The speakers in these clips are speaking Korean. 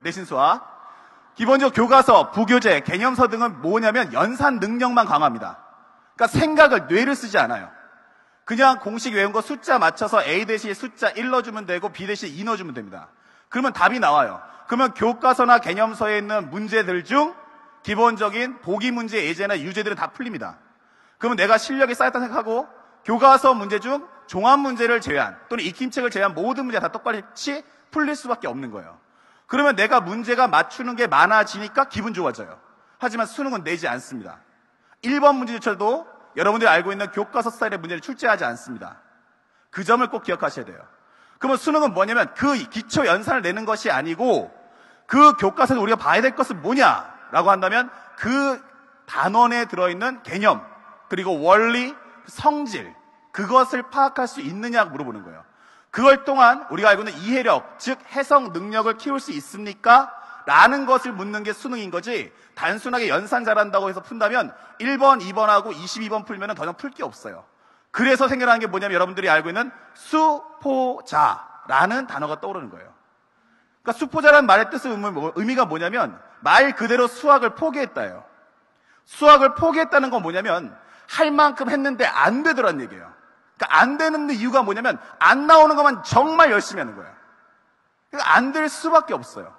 내신 수학. 기본적으로 교과서, 부교재, 개념서 등은 뭐냐면 연산 능력만 강화합니다. 그러니까 생각을, 뇌를 쓰지 않아요. 그냥 공식 외운 거 숫자 맞춰서 A 대신에 숫자 1 넣어주면 되고 B 대신에 2 넣어주면 됩니다. 그러면 답이 나와요. 그러면 교과서나 개념서에 있는 문제들 중 기본적인 보기 문제, 예제나 유제들은 다 풀립니다. 그러면 내가 실력이 쌓였다 생각하고 교과서 문제 중 종합 문제를 제외한 또는 익힘책을 제외한 모든 문제가 다 똑같이 풀릴 수밖에 없는 거예요. 그러면 내가 문제가 맞추는 게 많아지니까 기분 좋아져요. 하지만 수능은 내지 않습니다. 1번 문제조차도 여러분들이 알고 있는 교과서 스타일의 문제를 출제하지 않습니다. 그 점을 꼭 기억하셔야 돼요. 그러면 수능은 뭐냐면 그 기초 연산을 내는 것이 아니고 그 교과서에서 우리가 봐야 될 것은 뭐냐라고 한다면 그 단원에 들어있는 개념, 그리고 원리, 성질, 그것을 파악할 수 있느냐 물어보는 거예요. 그걸 동안 우리가 알고 있는 이해력, 즉 해석 능력을 키울 수 있습니까? 라는 것을 묻는 게 수능인 거지, 단순하게 연산 잘한다고 해서 푼다면 1번, 2번하고 22번 풀면 더 이상 풀 게 없어요. 그래서 생겨나는 게 뭐냐면 여러분들이 알고 있는 수포자라는 단어가 떠오르는 거예요. 그러니까 수포자라는 말의 뜻은 의미가 뭐냐면 말 그대로 수학을 포기했다예요. 수학을 포기했다는 건 뭐냐면 할 만큼 했는데 안 되더란 얘기예요. 그러니까 안 되는 이유가 뭐냐면 안 나오는 것만 정말 열심히 하는 거예요. 그러니까 안 될 수밖에 없어요.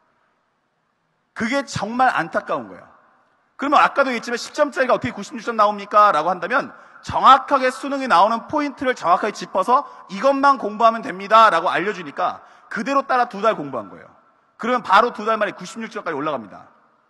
그게 정말 안타까운 거예요. 그러면 아까도 얘기했지만 10점짜리가 어떻게 96점 나옵니까? 라고 한다면 정확하게 수능에 나오는 포인트를 정확하게 짚어서 이것만 공부하면 됩니다 라고 알려주니까 그대로 따라 2달 공부한 거예요. 그러면 바로 2달 만에 96점까지 올라갑니다.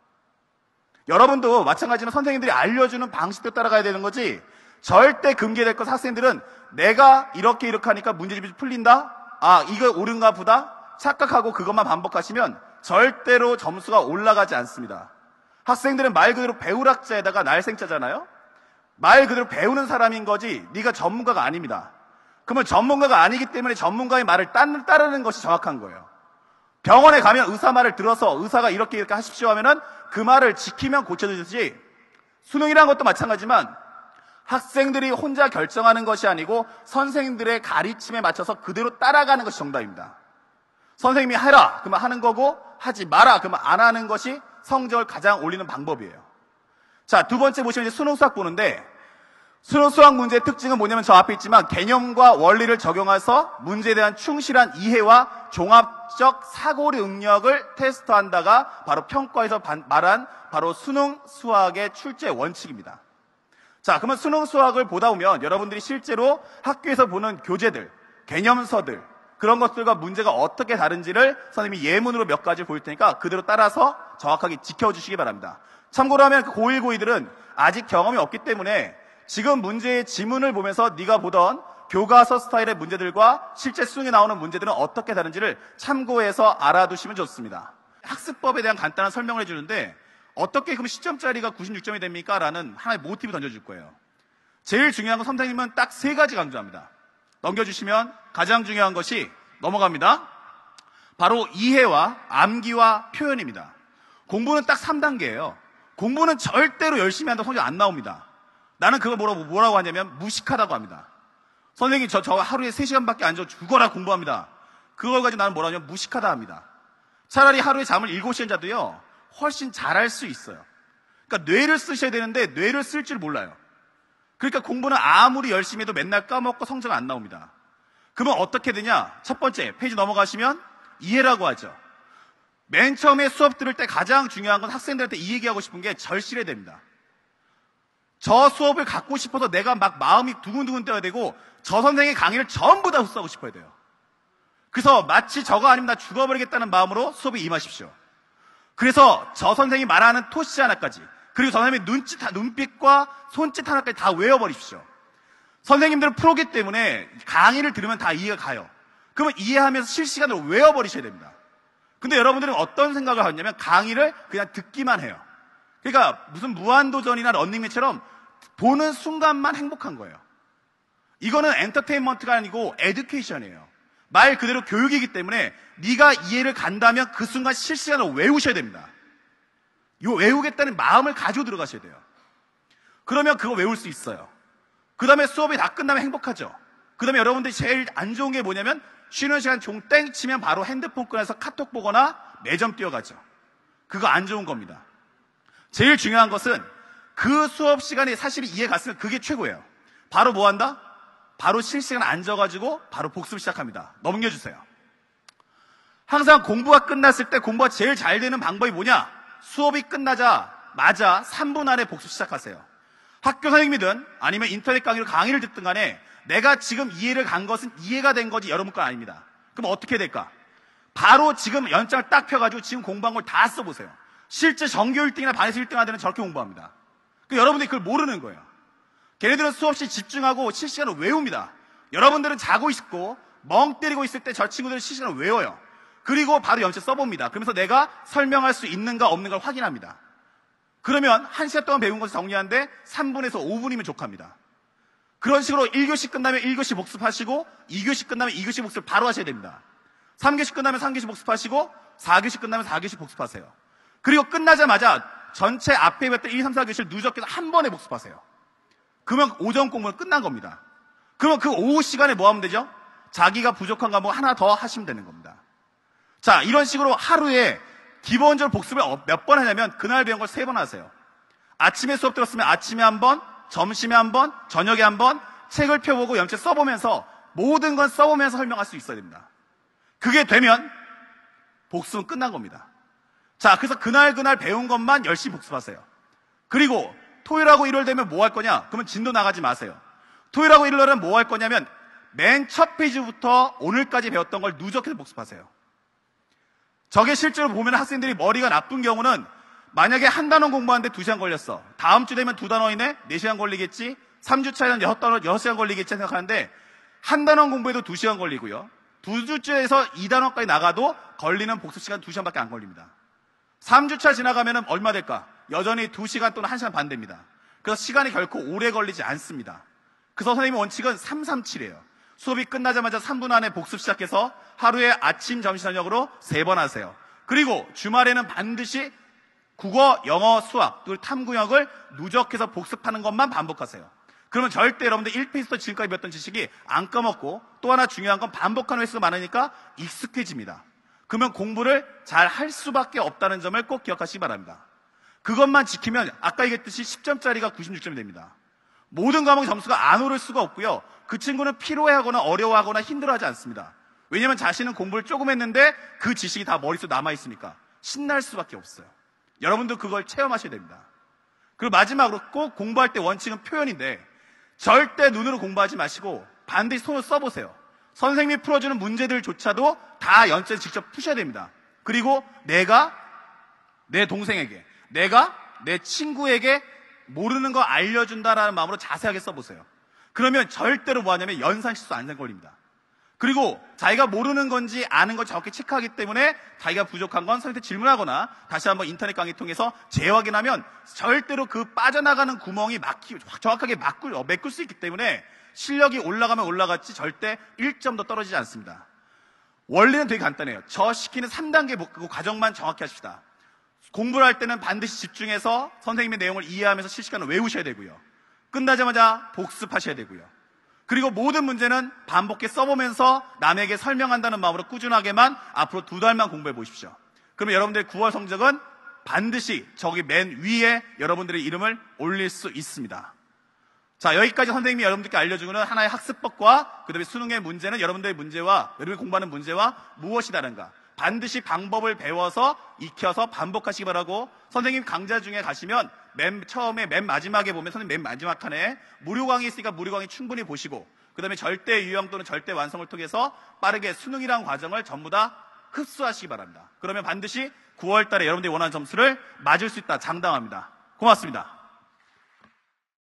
여러분도 마찬가지로 선생님들이 알려주는 방식대로 따라가야 되는 거지, 절대 금기될 것 학생들은 내가 이렇게 하니까 문제집이 풀린다? 아, 이거 옳은가 보다? 착각하고 그것만 반복하시면 절대로 점수가 올라가지 않습니다. 학생들은 말 그대로 배우락자에다가 날생자잖아요? 말 그대로 배우는 사람인 거지 네가 전문가가 아닙니다. 그러면 전문가가 아니기 때문에 전문가의 말을 따르는 것이 정확한 거예요. 병원에 가면 의사 말을 들어서 의사가 이렇게 하십시오 하면은 그 말을 지키면 고쳐지듯이 수능이라는 것도 마찬가지지만 학생들이 혼자 결정하는 것이 아니고 선생님들의 가르침에 맞춰서 그대로 따라가는 것이 정답입니다. 선생님이 해라 그러면 하는 거고, 하지 마라 그러면 안 하는 것이 성적을 가장 올리는 방법이에요. 자, 두 번째 보시면 이제 수능 수학 보는데, 수능 수학 문제의 특징은 뭐냐면 저 앞에 있지만 개념과 원리를 적용해서 문제에 대한 충실한 이해와 종합적 사고리 능력을 테스트한다가 바로 평가에서 말한 바로 수능 수학의 출제 원칙입니다. 자, 그러면 수능 수학을 보다 보면 여러분들이 실제로 학교에서 보는 교재들, 개념서들, 그런 것들과 문제가 어떻게 다른지를 선생님이 예문으로 몇 가지 보일 테니까 그대로 따라서 정확하게 지켜주시기 바랍니다. 참고로 하면 고1, 고2들은 아직 경험이 없기 때문에 지금 문제의 지문을 보면서 네가 보던 교과서 스타일의 문제들과 실제 수능에 나오는 문제들은 어떻게 다른지를 참고해서 알아두시면 좋습니다. 학습법에 대한 간단한 설명을 해주는데, 어떻게 그럼 10점짜리가 96점이 됩니까? 라는 하나의 모티브 던져줄 거예요. 제일 중요한 건 선생님은 딱 3가지 강조합니다. 넘겨주시면 가장 중요한 것이 넘어갑니다. 바로 이해와 암기와 표현입니다. 공부는 딱 3단계예요. 공부는 절대로 열심히 한다고 성적 안 나옵니다. 나는 그걸 뭐라고 하냐면 무식하다고 합니다. 선생님 저 하루에 3시간밖에 안 줘 죽어라 공부합니다. 그걸 가지고 나는 뭐라고 하냐면 무식하다 합니다. 차라리 하루에 잠을 7시간 자도요 훨씬 잘할 수 있어요. 그러니까 뇌를 쓰셔야 되는데 뇌를 쓸 줄 몰라요. 그러니까 공부는 아무리 열심히 해도 맨날 까먹고 성적 안 나옵니다. 그러면 어떻게 되냐? 첫 번째 페이지 넘어가시면 이해라고 하죠. 맨 처음에 수업 들을 때 가장 중요한 건 학생들한테 이 얘기하고 싶은 게 절실해야 됩니다. 저 수업을 갖고 싶어서 내가 막 마음이 두근두근 떠야 되고 저 선생의 강의를 전부 다 흡수하고 싶어야 돼요. 그래서 마치 저거 아니면 나 죽어버리겠다는 마음으로 수업에 임하십시오. 그래서 저 선생이 말하는 토시 하나까지, 그리고 저 선생님의 눈빛과 손짓 하나까지 다 외워버리십시오. 선생님들은 프로기 때문에 강의를 들으면 다 이해가 가요. 그러면 이해하면서 실시간으로 외워버리셔야 됩니다. 근데 여러분들은 어떤 생각을 하냐면 강의를 그냥 듣기만 해요. 그러니까 무슨 무한도전이나 런닝맨처럼 보는 순간만 행복한 거예요. 이거는 엔터테인먼트가 아니고 에듀케이션이에요. 말 그대로 교육이기 때문에 네가 이해를 간다면 그 순간 실시간으로 외우셔야 됩니다. 요 외우겠다는 마음을 가지고 들어가셔야 돼요. 그러면 그거 외울 수 있어요. 그 다음에 수업이 다 끝나면 행복하죠. 그 다음에 여러분들이 제일 안 좋은 게 뭐냐면 쉬는 시간 종 땡 치면 바로 핸드폰 꺼내서 카톡 보거나 매점 뛰어가죠. 그거 안 좋은 겁니다. 제일 중요한 것은 그 수업 시간이 사실 이해 갔으면 그게 최고예요. 바로 뭐 한다? 바로 실시간 앉아가지고 바로 복습 시작합니다. 넘겨주세요. 항상 공부가 끝났을 때 공부가 제일 잘 되는 방법이 뭐냐? 수업이 끝나자마자 3분 안에 복습 시작하세요. 학교 선생님이든 아니면 인터넷 강의로 강의를 듣든 간에 내가 지금 이해를 간 것은 이해가 된 거지 여러분 건 아닙니다. 그럼 어떻게 될까? 바로 지금 연장을 딱 펴가지고 지금 공부한 걸 다 써보세요. 실제 전교 1등이나 반에서 1등 하는 데는 저렇게 공부합니다. 여러분들이 그걸 모르는 거예요. 걔네들은 수없이 집중하고 실시간으로 외웁니다. 여러분들은 자고 있고 멍 때리고 있을 때 저 친구들은 실시간으로 외워요. 그리고 바로 연체 써봅니다. 그러면서 내가 설명할 수 있는가 없는가 를 확인합니다. 그러면 1시간 동안 배운 것을 정리하는데 3분에서 5분이면 족합니다. 그런 식으로 1교시 끝나면 1교시 복습하시고 2교시 끝나면 2교시 복습을 바로 하셔야 됩니다. 3교시 끝나면 3교시 복습하시고 4교시 끝나면 4교시 복습하세요. 그리고 끝나자마자 전체 앞에 배웠던 1, 3, 4교시를 누적해서 한 번에 복습하세요. 그러면 오전 공부는 끝난 겁니다. 그러면 그 오후 시간에 뭐 하면 되죠? 자기가 부족한 과목 하나 더 하시면 되는 겁니다. 자, 이런 식으로 하루에 기본적으로 복습을 몇 번 하냐면 그날 배운 걸 3번 하세요. 아침에 수업 들었으면 아침에 한 번, 점심에 한 번, 저녁에 한 번 책을 펴보고 연체 써보면서 모든 건 써보면서 설명할 수 있어야 됩니다. 그게 되면 복습은 끝난 겁니다. 자, 그래서 그날 배운 것만 열심히 복습하세요. 그리고 토요일하고 일요일 되면 뭐 할 거냐? 그러면 진도 나가지 마세요. 토요일하고 일요일은 뭐 할 거냐면 맨 첫 페이지부터 오늘까지 배웠던 걸 누적해서 복습하세요. 저게 실제로 보면 학생들이 머리가 나쁜 경우는 만약에 한 단원 공부하는데 2시간 걸렸어. 다음 주 되면 2단원이네? 4시간 걸리겠지? 3주 차에는 6시간 걸리겠지 생각하는데 한 단원 공부에도 2시간 걸리고요. 2주째에서 2단원까지 나가도 걸리는 복습 시간 2시간밖에 안 걸립니다. 3주차 지나가면 얼마 될까? 여전히 2시간 또는 1시간 반 됩니다. 그래서 시간이 결코 오래 걸리지 않습니다. 그래서 선생님의 원칙은 337이에요. 수업이 끝나자마자 3분 안에 복습 시작해서 하루에 아침, 점심, 저녁으로 3번 하세요. 그리고 주말에는 반드시 국어, 영어, 수학, 또 탐구역을 누적해서 복습하는 것만 반복하세요. 그러면 절대 여러분들 1페이지부터 지금까지 배웠던 지식이 안 까먹고 또 하나 중요한 건 반복하는 횟수가 많으니까 익숙해집니다. 그러면 공부를 잘 할 수밖에 없다는 점을 꼭 기억하시기 바랍니다. 그것만 지키면 아까 얘기했듯이 10점짜리가 96점이 됩니다. 모든 과목 점수가 안 오를 수가 없고요. 그 친구는 피로해하거나 어려워하거나 힘들어하지 않습니다. 왜냐하면 자신은 공부를 조금 했는데 그 지식이 다 머릿속에 남아있으니까 신날 수밖에 없어요. 여러분도 그걸 체험하셔야 됩니다. 그리고 마지막으로 꼭 공부할 때 원칙은 표현인데 절대 눈으로 공부하지 마시고 반드시 손으로 써보세요. 선생님이 풀어주는 문제들조차도 다 연체에서 직접 푸셔야 됩니다. 그리고 내가 내 동생에게, 내가 내 친구에게 모르는 거 알려준다라는 마음으로 자세하게 써보세요. 그러면 절대로 뭐 하냐면 연산 실수 안 걸립니다. 그리고 자기가 모르는 건지 아는 걸 정확히 체크하기 때문에 자기가 부족한 건 선생님한테 질문하거나 다시 한번 인터넷 강의 통해서 재확인하면 절대로 그 빠져나가는 구멍이 정확하게 메꿀 수 있기 때문에 실력이 올라가면 올라갔지 절대 1점도 떨어지지 않습니다. 원리는 되게 간단해요. 저 시키는 3단계 그 과정만 정확히 하십시다. 공부를 할 때는 반드시 집중해서 선생님의 내용을 이해하면서 실시간으로 외우셔야 되고요. 끝나자마자 복습하셔야 되고요. 그리고 모든 문제는 반복해 써보면서 남에게 설명한다는 마음으로 꾸준하게만 앞으로 2달만 공부해 보십시오. 그러면 여러분들의 9월 성적은 반드시 저기 맨 위에 여러분들의 이름을 올릴 수 있습니다. 자, 여기까지 선생님이 여러분들께 알려주는 하나의 학습법과 그 다음에 수능의 문제는 여러분들의 문제와 여러분이 공부하는 문제와 무엇이 다른가, 반드시 방법을 배워서 익혀서 반복하시기 바라고, 선생님 강좌 중에 가시면 맨 마지막에 보면 선생님 맨 마지막 칸에 무료 강의 있으니까 무료 강의 충분히 보시고 그 다음에 절대 유형 또는 절대 완성을 통해서 빠르게 수능이라는 과정을 전부 다 흡수하시기 바랍니다. 그러면 반드시 9월 달에 여러분들이 원하는 점수를 맞을 수 있다 장담합니다. 고맙습니다.